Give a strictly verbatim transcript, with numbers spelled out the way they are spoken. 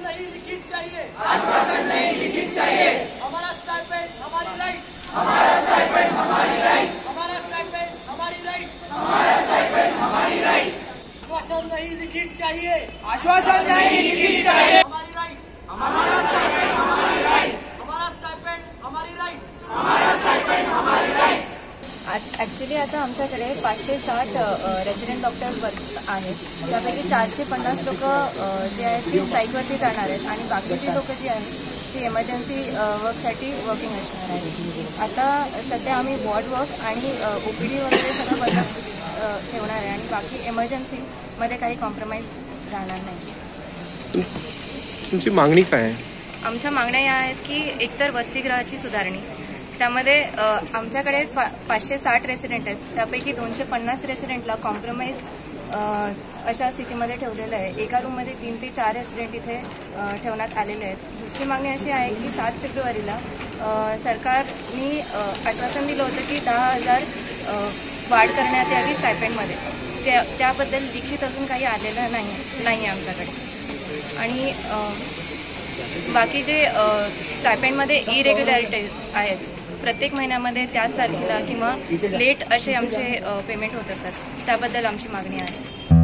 आश्वासन नहीं लिखित चाहिए, आश्वासन नहीं लिखित चाहिए। हमारा स्टाइपेंड हमारी राइट, हमारा स्टाइपेंड हमारी राइट, हमारा स्टाइपेंड हमारी राइट, हमारा स्टाइपेंड हमारी राइट। आश्वासन नहीं लिखित चाहिए, आश्वासन नहीं लिखित चाहिए। हमारी राइट, हमारा स्टाइपेंड हमारी राइट, हमारा स्टाइपेंड हमारी राइट, हमारा स्टाइपेंड हमारी राइट। ॲक्च्युली आता आमच्याकडे पाचशे साठ रेसिडेंट डॉक्टर वर्क आहेत, त्यापैकी चारशे पन्नास लोक जे आहेत ती स्ट्राईकवरती जाणार आहेत आणि बाकीची लोकं जी आहेत ती एमर्जन्सी वर्कसाठी वर्किंग असणार आहेत. आता सध्या आम्ही वॉर्ड वर्क आणि ओ पी डी वगैरे सगळं बंद ठेवणार आहे आणि बाकी एमर्जन्सीमध्ये काही कॉम्प्रोमाइज राहणार नाही. तुमची मागणी काय आहे? आमच्या मागण्या या आहेत की एकतर वसतिगृहाची सुधारणी, त्यामध्ये आमच्याकडे फा पाचशे साठ रेसिडेंट आहेत, त्यापैकी दोनशे पन्नास रेसिडेंटला कॉम्प्रोमाइज अशा स्थितीमध्ये ठेवलेलं आहे. एका रूममध्ये तीन ते चार रेसिडेंट इथे ठेवण्यात आलेले आहेत. दुसरी मागणी अशी आहे की सात फेब्रुवारीला सरकारने आश्वासन दिलं होतं की दहा हजार वाढ करण्यात यावी स्टायपेंडमध्ये, त्या त्याबद्दल लिखित अजून काही आलेलं नाही नाही आहे आमच्याकडे. आणि बाकी जे स्टायपेंडमध्ये इरेग्युलॅरिटी आहेत, प्रत्येक महिन्यामध्ये त्याच तारखेला किंवा लेट असे आमचे पेमेंट होत असतात, त्याबद्दल आमची मागणी आहे.